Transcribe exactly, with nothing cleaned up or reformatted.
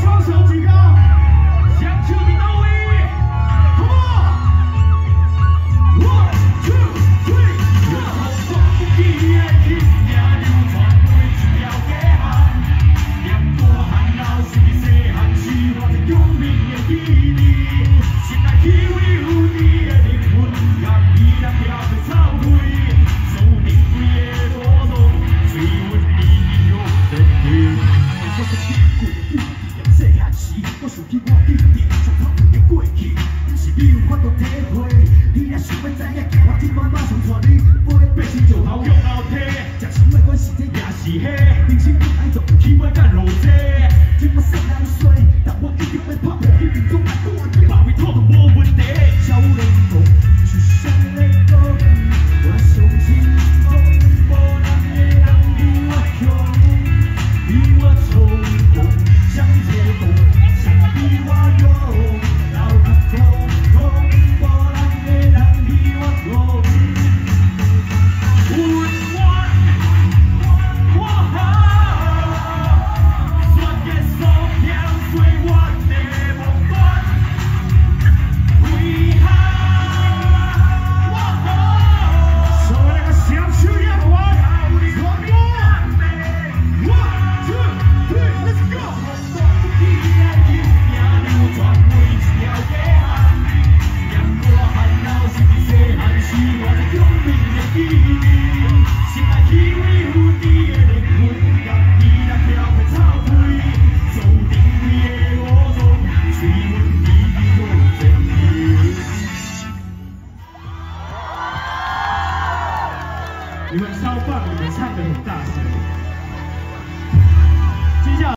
双手举高，想求你到位 ，Come on，one two three， 然后放不记的经验流传每一条街巷，念过汉老师的细汉时，我在永明的记忆，心内起有你的灵魂，让你那飘在草堆，走你规个路路，追问你有真理。我是一句一句细汉时，我想起我一直上头的过去，是你有法度体会。你若想要知影，我今晚马上带你飞，白天就好用后体，食什么管是这也是迄，人生不爱做起码干路这。今我细汉衰，但我一定要拍破，一定总来过我的马尾套都无问题。少年梦，出生的故事，我相信梦，无人的人比我强，比我聪明，想这梦，想比我勇，老壳空空，无人的人比我强。问我，我好，算个数条做我的梦断，为何我好？所有那个想去也不完，我我 one two three let's go。你们超棒，你们唱得很大。